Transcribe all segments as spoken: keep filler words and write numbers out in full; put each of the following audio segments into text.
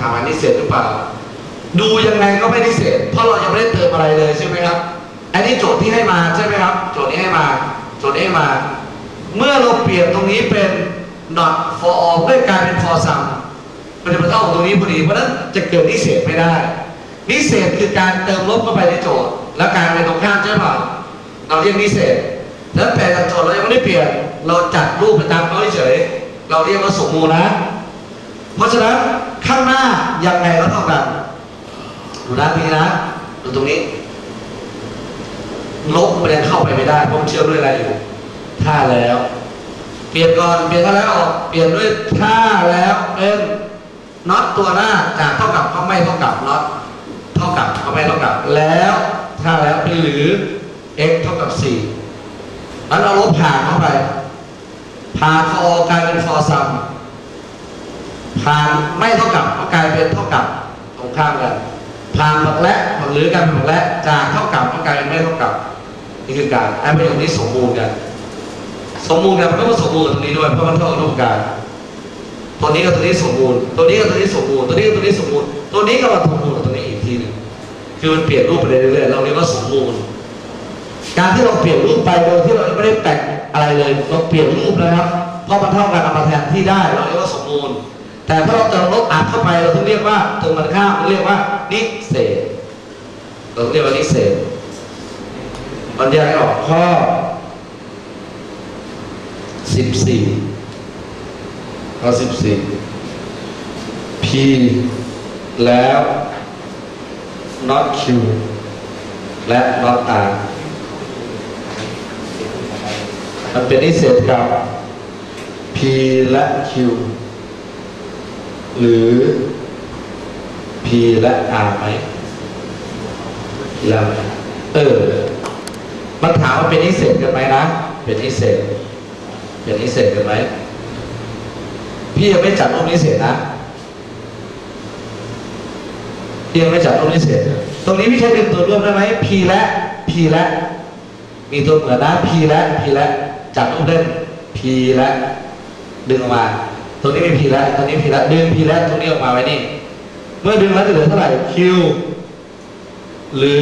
ถามว่านิเศษหรือเปล่าดูยังไงก็ไม่นิเศษเพราะเรายังไม่ได้เติมอะไรเลยใช่ไหมครับอันนี้โจทย์ที่ให้มาใช่ไหมครับโจทย์นี้ให้มาโจทย์นี้ให้มาเมื่อเราเปลี่ยนตรงนี้เป็น not for all ด้วยกลายเป็น for some มันจะมาเท่ากับตรงนี้พอดีเพราะนั้นจะเกิดนิเศษไม่ได้นิเศษคือการเติมลบเข้าไปในโจทย์แล้วกลายเป็นตรงข้ามใช่เปล่าเราเรียกนิเศษแล้วแต่โจทย์เรายังไม่ได้เปลี่ยนเราจัดรูปไปตามเขาเฉยเราเรียกว่าสมมูลนะเพราะฉะนั้นข้างหน้ายังไงก็เท่ากันดูด้านนี้นะดูตรงนี้ลบมันยังเข้าไปไม่ได้เพราะมันเชื่อมด้วยอะไรอยู่ถ้าแล้วเปลี่ยนก่อนเปลี่ยนท่าแล้วออกเปลี่ยนด้วยถ้าแล้วเป็นน็อตตัวหน้าจากเท่ากับก็ไม่เท่ากับน็อตเท่ากับก็ไม่เท่ากับแล้วถ้าแล้วเป็นหรือ x เท่ากับสี่นั้นเราลบผ่านเข้าไปผ่าน for กลายเป็น for sum ผ่านไม่เท่ากับก็กลายเป็นเท่ากับตรงข้ามกันผ่านผักและผักหรือการผักและจากเท่ากับก็กลายเป็นไม่เท่ากับนี่คือการไอ้ประโยคนี้สมบูรณ์กันสมบูรณ์กันมันก็มาสมบูรณ์กับตรงนี้ด้วยเพราะมันเท่ากับรูปการตัวนี้กับตัวนี้สมบูรณ์ตัวนี้กับตัวนี้สมบูรณ์ตัวนี้กับตัวนี้สมบูรณ์ตัวนี้ก็มาสมบูรณ์กับตัวนี้อีกทีหนึ่งคือมันเปลี่ยนรูปไปเรื่อยๆเราเรียกว่าสมบูรณ์การที่เราเปลี่ยนรูปไปโดยที่เราไม่ได้แต่งอะไรเลยเราเปลี่ยนรูปนะครับเพราะมันเท่ากันเอามาแทนที่ได้เราเรียกว่าสมบูรณ์แต่ถ้าเราเติมลบอัดเข้าไปเราต้องเรียกว่าเติมมันข้ามเราเรียกว่านิเศษเราเรียกว่านิเศษบรรยายออกข้อสิบสี่ข้อสิบสี่ p แล้ว not q และ not r มันเป็นนิเศษกับ p และ q หรือ p และ r ไหมแล้วเออมันถามว่าเป็นนิเศษกันไหมนะเป็นนิเศษเป็นนิเศษกันไหมพี่ยังไม่จัดรูปนิเศษนะพี่ยังไม่จัดรูปนิเศษตรงนี้พี่ใช้ดึงตัวร่วมได้ไหม p และ p และมีตัวเหมือนนะ p และ p และจับรูปเล่น p และดึงออกมาตรงนี้มี p และตรงนี้ p และดึง p และตรงนี้ออกมาไว้นี่เมื่อดึงแล้วจะเหลือเท่าไหร่ q หรือ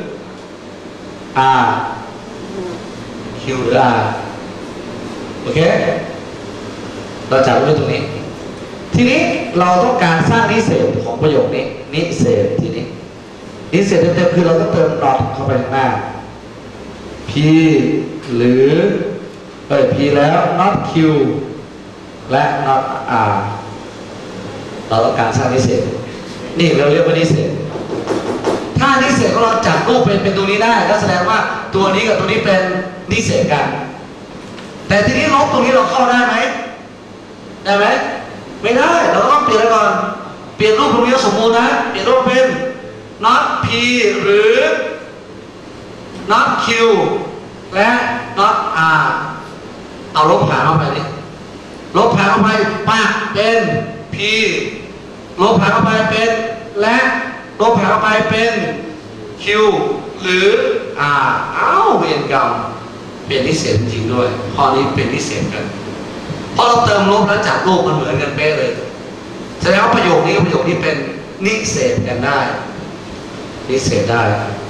r q หรือ r โอเคเราจับไว้ตรงนี้ทีนี้เราต้องการสร้างนิเศษของประโยคนี้นิเศษทีนี้นิเศษเต็มๆคือเราต้องเติม not เข้าไปข้างหน้า p หรือเอ้ย p แล้ว not q และ not r เราต้องการสร้างนิเศษนี่เราเรียกว่านิเศษถ้านิเศษของเราจัดรูปเป็นเป็นตัวนี้ได้ก็แสดงว่าตัวนี้กับตัวนี้เป็นนิเศษกันแต่ทีนี้ลบตรงนี้เราเข้าได้ไหมได้ไหมไม่ได้เราต้องเปลี่ยนก่อนเปลี่ยนรูปตรงนี้สมมูลนะเปลี่ยนรูปเป็น not p หรือ not q และ not r เอาลบหารเข้าไปนี่ลบหารเข้าไปป้าเป็น p ลบหารเข้าไปเป็นและลบหารเข้าไปเป็น q หรือ r เอ้าเวียนกรรมเป็นนิเศษจริงด้วยข้อนี้เป็นนิเศษกันเพราะเราเติมลบแล้วจากรูปมันเหมือนกันเป๊ะเลยแสดงว่าประโยคนี้กับประโยคนี้เป็นนิเศษกันได้นิเศษได้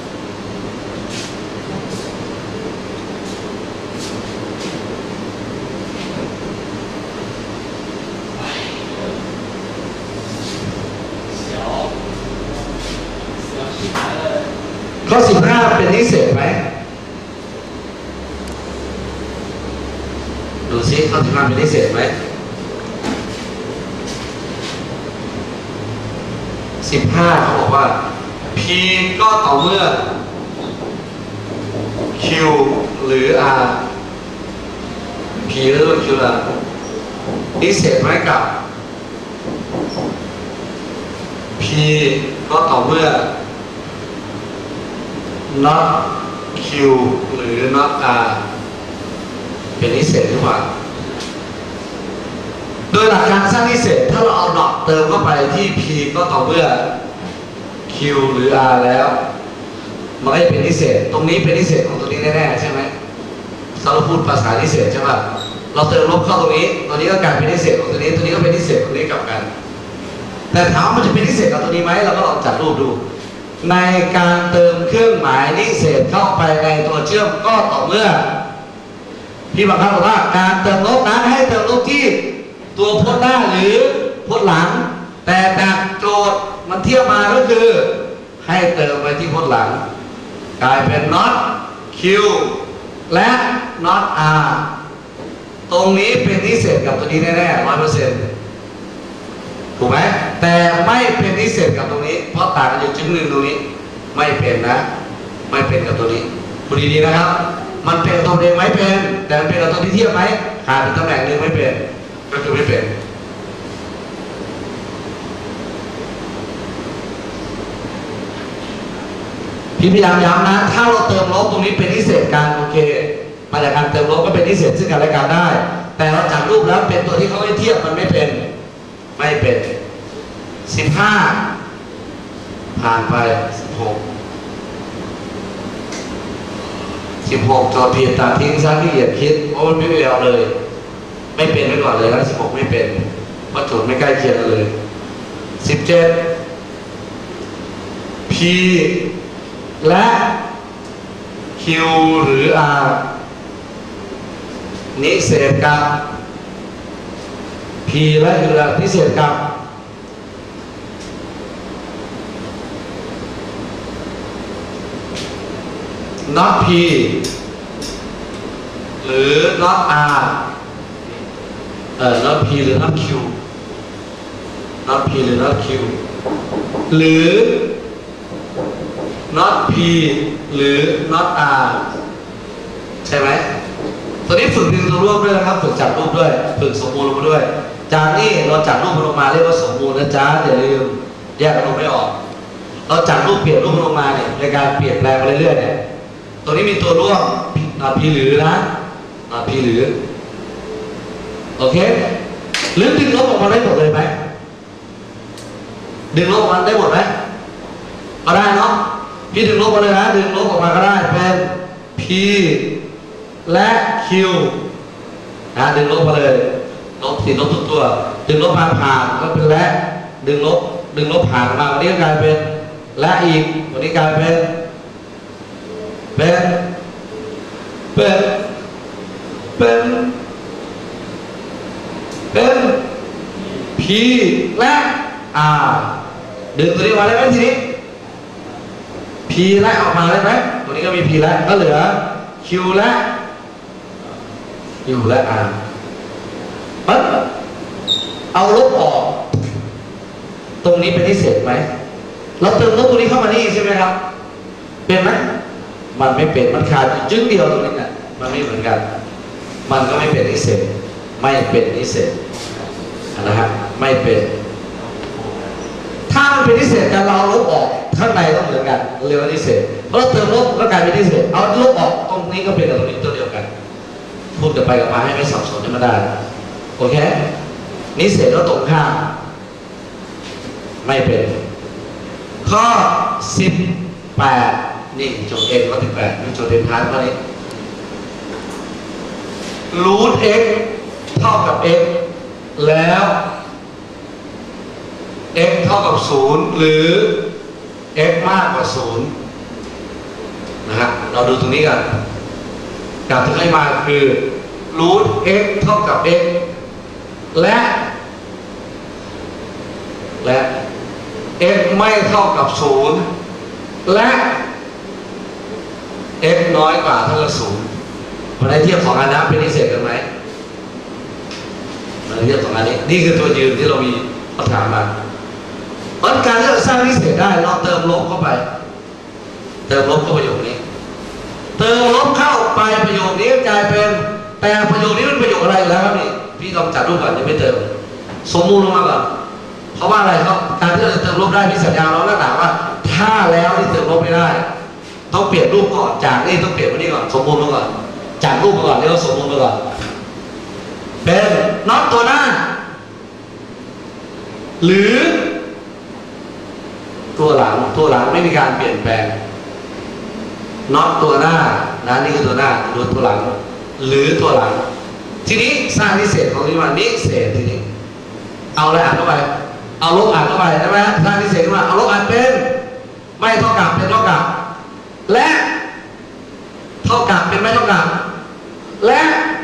ข้อสิบห้าเป็นนิเศษไหมดูซิข้อสิบห้าเป็นนิเศษไหมสิบห้าเขาบอกว่า p ก็ต่อเมื่อ q หรือ r p หรือ q ล่ะนิเศษไหมกับ p ก็ต่อเมื่อ not q หรือ not r เป็นนิเศษหรือเปล่าโดยหลักการสร้างนิเศษถ้าเราเอา not เติมเข้าไปที่ p ก็ต่อเมื่อ q หรือ r แล้วมันก็จะเป็นนิเศษตรงนี้เป็นนิเศษของตัวนี้แน่ๆใช่ไหมถ้าเราพูดภาษานิเศษใช่ป่ะเราเติมลบเข้าตรงนี้ตัวนี้ก็กลายเป็นนิเศษของตัวนี้ตัวนี้ก็เป็นนิเศษของตัวนี้กลับกันแแต่ถามมันจะเป็นนิเศษกับตัวนี้ไหมเราก็ลองจัดรูปดูในการเติมเครื่องหมายนิเศษเข้าไปในตัวเชื่อมก็ต่อเมื่อพี่บางครั้งบอกว่าการเติมลบนั้นให้เติมลบที่ตัวพจน์หน้าหรือพจน์หลังแต่จากโจทย์มันเทียบมาก็คือให้เติมไปที่พจน์หลังกลายเป็น not q และ not r ตรงนี้เป็นนิเศษกับตัวนี้แน่ๆร้อยเปอร์เซ็นต์ถูกไหมแต่ไม่เป็นนิเศษกับตรงนี้เพราะต่างกันอยู่จุดหนึ่งตรงนี้ไม่เป็นนะไม่เป็นกับตัวนี้ดูดีๆนะครับมันเป็นตัวเองไม่เป็นแต่มันเป็นกับตัวที่เทียบไหมขาดเป็นตำแหน่งหนึ่งไม่เป็นก็คือไม่เป็นพี่พยายามย้ำนะถ้าเราเติมลบตรงนี้เป็นนิเศษกันโอเคมาจากการเติมลบก็เป็นนิเศษซึ่งกันและกันได้แต่เราจัดรูปแล้วเป็นตัวที่เขาให้เทียบมันไม่เป็นไม่เป็นสิบห้าผ่านไปสิบหกสิบหกจอดผิดตัดทิ้งซะที่เหยียดคิดเพราะมันไม่มีแล้วเลยไม่เป็นไว้ก่อนเลยแล้วสิบหกไม่เป็นเพราะโจทย์ไม่ใกล้เคียงกันเลยสิบเจ็ด p และ q หรือ r นิเศษกับ p และ q นิเศษกับnot p หรือ not r เอ่อ not p หรือ not q not p หรือ not q หรือ not p หรือ not r ใช่ไหมตัวนี้ฝึกดึงตัวรูปด้วยนะครับฝึกจับรูปด้วยฝึกสมมูลลงมาด้วยจากนี้เราจับรูปลงมาเรียกว่าสมมูลนะจ๊ะอย่าลืมแยกรูปไม่ออกเราจับรูปเปลี่ยนรูปลงมาเนี่ยในการเปลี่ยนแปลงไปเรื่อยๆเนี่ยตัวนี้มีตัวร่วมพีหรือนะพีหรือโอเคหรือดึงลบออกมาได้หมดเลยไหมดึงลบออกมาได้หมดไหมก็ได้เนาะพี่ดึงลบมาเลยนะดึงลบออกมาก็ได้เป็น p และ q นะดึงลบมาเลยลบติดลบทุกตัวดึงลบมาผ่านก็เป็นและดึงลบดึงลบผ่านมาวันนี้กลายเป็นและอีกวันนี้กลายเป็นเป็นเป็นเป็นเป็น p และ r ดึงตัวนี้มาได้ไหมทีนี้ p และออกมาได้ไหมตัวนี้ก็มี p และก็เหลือ q และ q และ r ปั๊บเอาลบออกตรงนี้เป็นนิเศษไหมเราเติมลบตัวนี้เข้ามานี่ใช่ไหมครับเป็นไหมมันไม่เป็นมันขาดจึ้งเดียวตรงนี้น่ะมันไม่เหมือนกันมันก็ไม่เป็นนิเศษไม่เป็นนิเศษนะฮะไม่เป็นถ้ามันเป็นนิเศษกันเราลบออกข้างในต้องเหมือนกันเรียกว่านิเศษเพราะเราเติมลบก็กลายเป็นนิเศษเอาลบออกตรงนี้ก็เป็นกับตรงนี้ตัวเดียวกันพูดกันไปกันมาให้ไม่สับสนจะมาได้โอเคนิเศษก็ตรงข้ามไม่เป็นข้อสิบแปดนี่โจทย์เอ็นข้อสิบแปดนี่โจทย์เอ็นท้ายข้อนี้รูท x เท่ากับ x แล้ว x เท่ากับศูนย์หรือ x มากกว่าศูนย์นะฮะเราดูตรงนี้กันการที่ให้มาคือรูท x เท่ากับ x และและ x ไม่เท่ากับศูนย์และ x น้อยกว่าเท่ากับศูนย์มาได้เทียบสองอันนะเป็นนิเศษกันไหมมาได้เทียบสองอันนี้นี่คือตัวยืนที่เรามีคำถามมาเพราะการที่เราสร้างนิเศษได้เราเติมลบเข้าไปเติมลบเข้าประโยคนี้เติมลบเข้าไปประโยคนี้กลายเป็นแต่ประโยคนี้เป็นประโยคอะไรแล้วครับนี่พี่ลองจัดรูปก่อนยังไม่เติมสมมูลลงมาก่อนเพราะว่าอะไรครับการที่เราจะเติมลบได้มีสัญญาเราแล้วหนาว่าถ้าแล้วที่เติมลบไม่ได้ต้องเปลี่ยนรูปก่อนจากนี่ต้องเปลี่ยนมานี่ก่อนสมมูลมาก่อนจากรูปมาก่อนเรียกว่าสมมูลมาก่อนเป็นน็อตตัวหน้าหรือตัวหลังตัวหลังไม่มีการเปลี่ยนแปลงน็อตตัวหน้านะนี่คือตัวหน้าดูตัวหลังหรือตัวหลังทีนี้สร้างนิเศษของนี้มานิเศษทีนี้เอาอะไรอ่านเข้าไปเอาลบอ่านเข้าไปใช่ไหมสร้างนิเศษขึ้นมาเอาลบอ่านเป็นไม่เท่ากับเป็นเท่ากับและเท่ากับเป็นไม่เท่ากับและ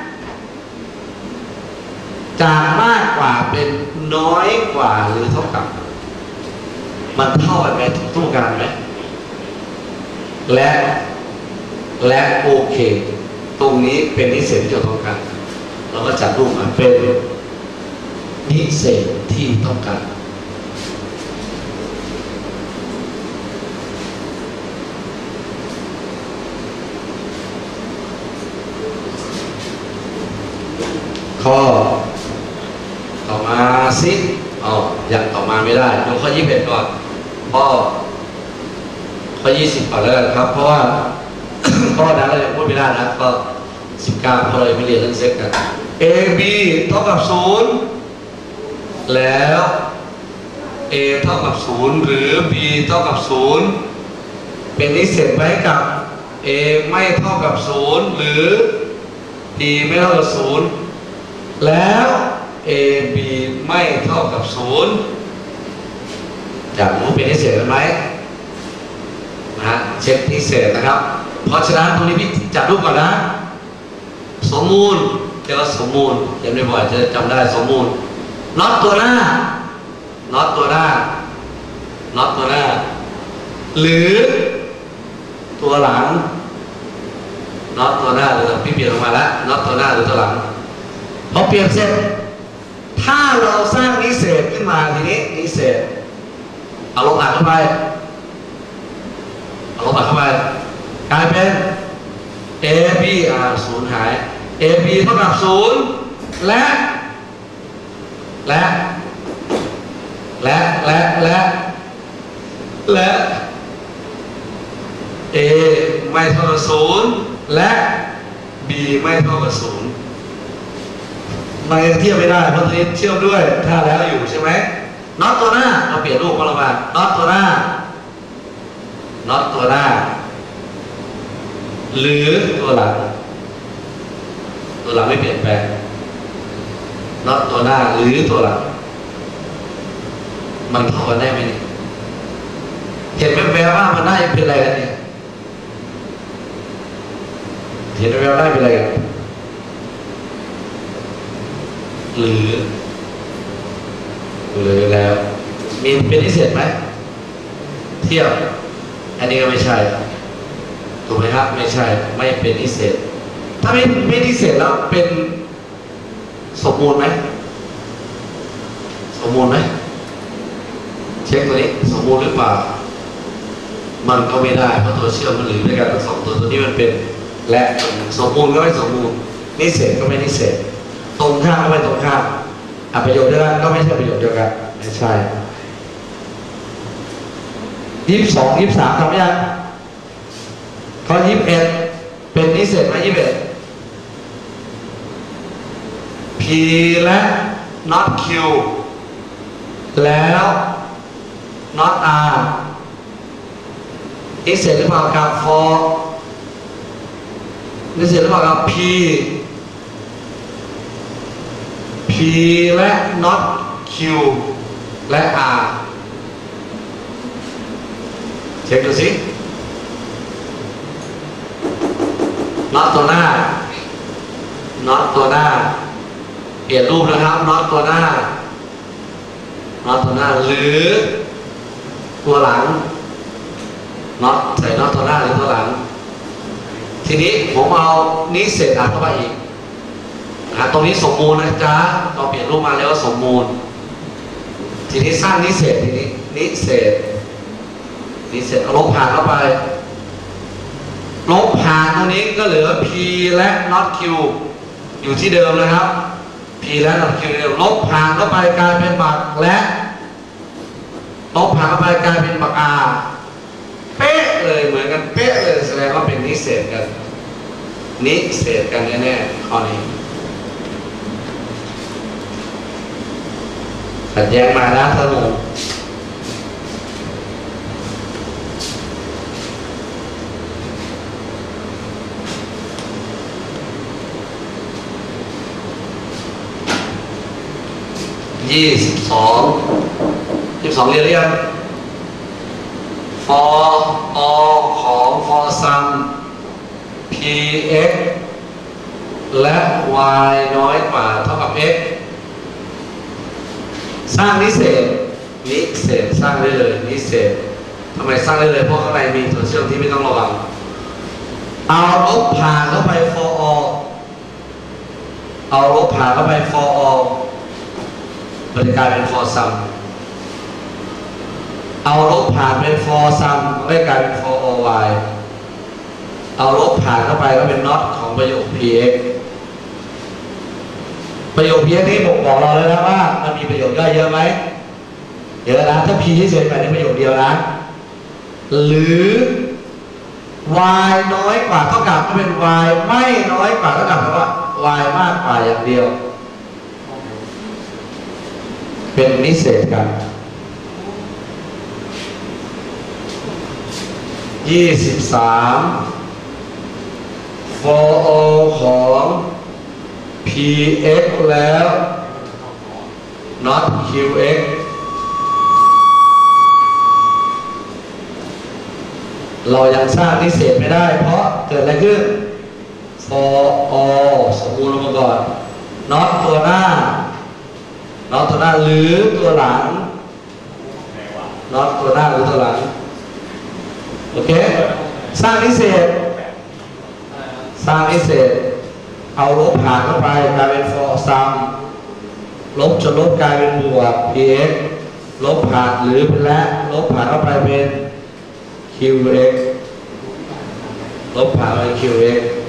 จากมากกว่าเป็นน้อยกว่าหรือเท่ากับมันเท่ากันไหมทุกการไหมและและโอเคตรงนี้เป็นนิเศษที่เราต้องการเราก็จัดรูปมาเป็นนิเศษที่ต้องการข้อต่อมาสิอ๋อยังต่อมาไม่ได้ยกข้อยี่สิบเอ็ดก่อนข้อข้อยี่สิบก่อนแล้วกันครับเพราะว่า ข้อนั้นเรายังพูดไม่ได้นะก็สิบเก้าเพราะเราไม่เรียนเรื่องเซ็กกัน a b เท่ากับศูนย์แล้ว a เท่ากับศูนย์หรือ b เท่ากับศูนย์เป็นนิเศษไว้กับ a ไม่เท่ากับศูนย์หรือ b ไม่เท่ากับศูนย์แล้ว a b ไม่เท่ากับศูนย์อยากรู้เป็นนิเศษไหมนะฮะเช็คนิเศษนะครับเพราะฉะนั้นตรงนี้พี่จัดรูปก่อนนะสมมูลเรียกว่าสมมูลเรียนบ่อยๆจะจำได้สมมูลน็อตตัวหน้าน็อตตัวหน้าน็อตตัวหน้าหรือตัวหลังน็อตตัวหน้าหรือพี่เปลี่ยนออกมาแล้วน็อตตัวหน้าหรือตัวหลังพอเปลี่ยนเสร็จถ้าเราสร้างนิเศษขึ้นมาทีนี้นิเศษเอาลงอ่านเข้าไปเอาลงอ่านเข้าไปกลายเป็น a b อ่าศูนย์หาย a b เท่ากับศูนย์และและและและและและ a ไม่เท่ากับศูนย์และ b ไม่เท่ากับศูนย์มันยังเทียบไม่ได้เพราะตัวนี้เชื่อมด้วยถ้าแล้วอยู่ใช่ไหมน็อตตัวหน้าเราเปลี่ยนรูปมาลงมาน็อตตัวหน้าน็อตตัวหน้าหรือตัวหลังตัวหลังไม่เปลี่ยนแปลงน็อตตัวหน้าหรือตัวหลังมันเท่ากันได้ไหมเนี่ยเห็นแววๆว่ามันน่าจะเป็นอะไรกันเนี่ยเห็นแววๆได้เป็นอะไรกันหรือหรือแล้วมีเป็นนิเศษไหมเทียบอันนี้ก็ไม่ใช่ถูกไหมครับไม่ใช่ไม่เป็นนิเศษถ้าไม่ไม่นิเศษแล้วเป็นสมมูลไหมสมมูลไหมเช็คตัวนี้สมมูลหรือเปล่ามันก็ไม่ได้เพราะตัวเชื่อมมันหรือด้วยกันทั้งสองตัวตัวนี้มันเป็นและสมมูลก็ไม่สมมูลนิเศษก็ไม่นิเศษตรงข้ามก็ไม่ตรงข้ามอ่ะประโยคเดียวกันก็ไม่ใช่ประโยคเดียวกันไม่ใช่ยี่สิบสองยี่สิบสามทำยังข้อยี่สิบเอ็ดเป็นนิเศษไหมยี่สิบเอ็ด p และ not q แล้ว not r นิเศษหรือเปล่ากับ for นิเศษหรือเปล่ากับ p p และ not q และ r เช็คดูสิน็อตตัวหน้าน็อตตัวหน้าเปลี่ยนรูปนะครับน็อตตัวหน้าน็อตตัวหน้าหรือตัวหลังน็อตใส่น็อตตัวหน้าหรือตัวหลังทีนี้ผมเอานี้เศษอัดเข้าไปอีกนะตรงนี้สมมูลนะจ๊ะเราเปลี่ยนรูปมาแล้วสมมูลทีนี้สร้างนิเศษทีนี้นิเศษนิเศษเอาลบผ่านเข้าไปลบผ่านตรงนี้ก็เหลือ p และ not q อยู่ที่เดิมนะครับ p และ not q เดิมลบผ่านเข้าไปกลายเป็นบักและลบผ่านเข้าไปกลายเป็นบัก r เป๊ะเลยเหมือนกันเป๊ะเลยแสดงว่าเป็นนิเศษกันนิเศษกันแน่ๆข้อนี้ขัดแย้งมานะท่านผู้ยี่สิบสองสองเรียนหรือยัง for all ของ for some px และ y น้อยกว่าเท่ากับ x สร้างนิเศษนิเศษสร้างได้เลยนิเศษทำไมสร้างได้เลยเพราะข้างในมีตัวเชื่อมที่ไม่ต้องระวังเอาลบผ่านเข้าไป for all เอาลบผ่านเข้าไป for all มันจะกลายเป็น for some เอาลบผ่านเป็น for some มันก็กลายเป็น for all y เอาลบผ่านเข้าไปก็เป็น not ของประโยค px ประโยค px นี้บอกบอกเราเลยนะว่ามันมีประโยคย่อยเยอะไหมเยอะนะถ้า p ที่เฉยไปในประโยคเดียวนะหรือ y น้อยกว่าเท่ากับก็เป็น y ไม่น้อยกว่าเท่ากับแปลว่า y มากกว่าอย่างเดียวเป็นนิเศษกันยี่สิบสาม for all ของ px แล้ว not qx เรายังสร้างนิเศษไม่ได้เพราะเกิดอะไรขึ้น for all สมบูรณ์ลงมาก่อน not ตัวหน้า not ตัวหน้าหรือตัวหลัง not ตัวหน้าหรือตัวหลังโอเคสร้างนิเศษสร้างนิเศษเอาลบผ่านเข้าไปกลายเป็น for some ลบจนลบกลายเป็นบวก px ลบผ่านหรือเป็นและลบผ่านเข้าไปเป็น qx ลบผ่านเป็น qx